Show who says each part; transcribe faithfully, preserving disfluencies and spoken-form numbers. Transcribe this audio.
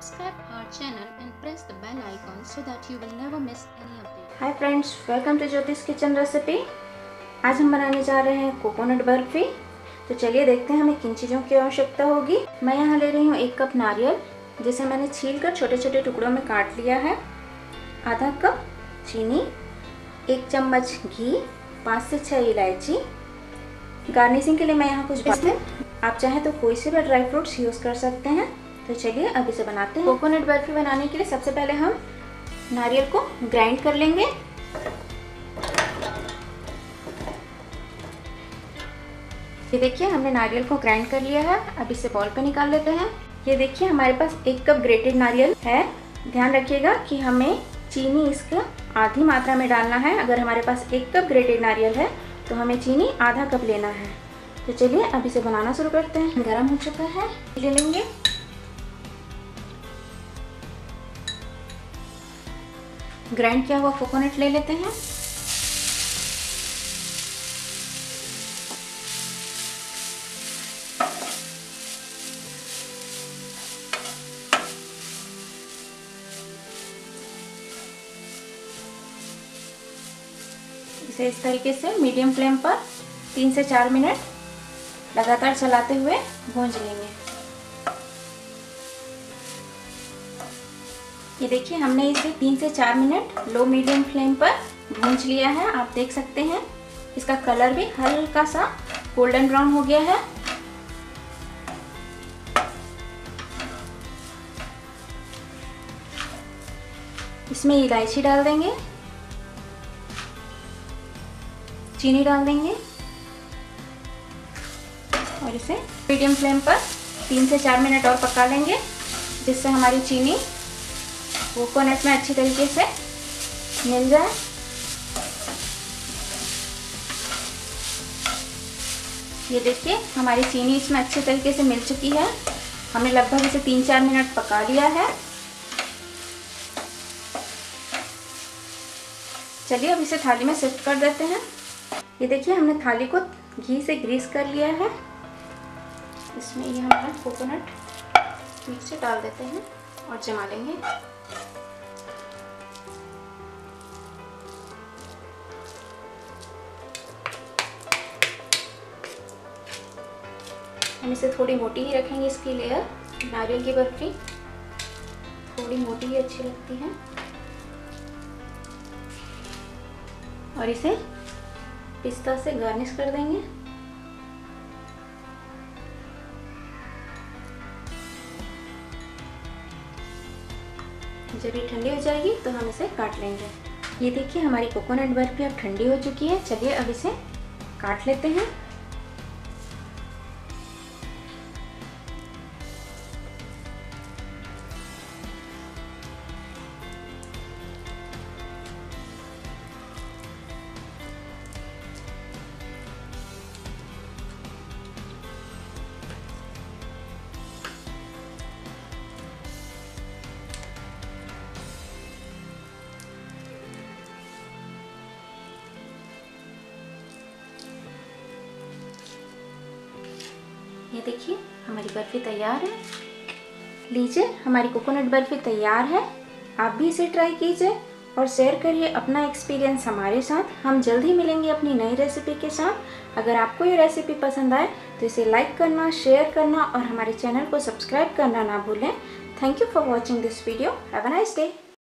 Speaker 1: subscribe our channel and press the bell icon so that you will never miss any update.
Speaker 2: Hi friends, welcome to Jyotish kitchen recipe. आज हम बनाने जा रहे हैं coconut barfi. तो चलिए देखते हैं हमें किन चीज़ों की आवश्यकता होगी। मैं यहाँ ले रही हूँ एक कप नारियल, जिसे मैंने छील कर छोटे छोटे टुकड़ों में काट लिया है। आधा कप चीनी, एक चम्मच घी, पाँच से छः इलायची। गार्निशिंग के लिए मैं यहाँ कुछ बातें, आप चाहें तो कोई से भी ड्राई फ्रूट्स यूज़ कर सकते हैं। तो चलिए अब इसे बनाते हैं। कोकोनट बर्फी बनाने के लिए सबसे पहले हम नारियल को ग्राइंड कर लेंगे। ये देखिए हमने नारियल को ग्राइंड कर लिया है। अब इसे बॉल पे निकाल लेते हैं। ये देखिए हमारे पास एक कप ग्रेटेड नारियल है। ध्यान रखिएगा कि हमें चीनी इसका आधी मात्रा में डालना है। अगर हमारे पास एक कप ग्रेटेड नारियल है तो हमें चीनी आधा कप लेना है। तो चलिए अब इसे बनाना शुरू करते हैं। गरम हो चुका है, ले लेंगे। ग्राइंड किया हुआ कोकोनट ले लेते हैं। इसे इस तरीके से मीडियम फ्लेम पर तीन से चार मिनट लगातार चलाते हुए भूंज लेंगे। ये देखिए हमने इसे तीन से चार मिनट लो मीडियम फ्लेम पर भूंज लिया है। आप देख सकते हैं इसका कलर भी हल्का सा गोल्डन ब्राउन हो गया है। इसमें इलायची डाल देंगे, चीनी डाल देंगे और इसे मीडियम फ्लेम पर तीन से चार मिनट और पका लेंगे, जिससे हमारी चीनी कोकोनट में अच्छी तरीके से मिल जाए। ये देखिए हमारी चीनी इसमें अच्छे तरीके से मिल चुकी है। हमने लगभग इसे तीन चार मिनट पका लिया है। चलिए अब इसे थाली में शिफ्ट कर देते हैं। ये देखिए हमने थाली को घी से ग्रीस कर लिया है। इसमें ये हमारा कोकोनट ठीक से डाल देते हैं और जमा लेंगे। हम इसे थोड़ी मोटी ही रखेंगे। इसकी लेयर, नारियल की बर्फी थोड़ी मोटी ही अच्छी लगती है। और इसे पिस्ता से गार्निश कर देंगे। जब ये ठंडी हो जाएगी तो हम इसे काट लेंगे। ये देखिए हमारी कोकोनट बर्फी अब ठंडी हो चुकी है। चलिए अब इसे काट लेते हैं। ये देखिए हमारी बर्फी तैयार है। लीजिए हमारी कोकोनट बर्फी तैयार है। आप भी इसे ट्राई कीजिए और शेयर करिए अपना एक्सपीरियंस हमारे साथ। हम जल्द ही मिलेंगे अपनी नई रेसिपी के साथ। अगर आपको ये रेसिपी पसंद आए तो इसे लाइक करना, शेयर करना और हमारे चैनल को सब्सक्राइब करना ना भूलें। Thank you for watching this video. Have a nice day.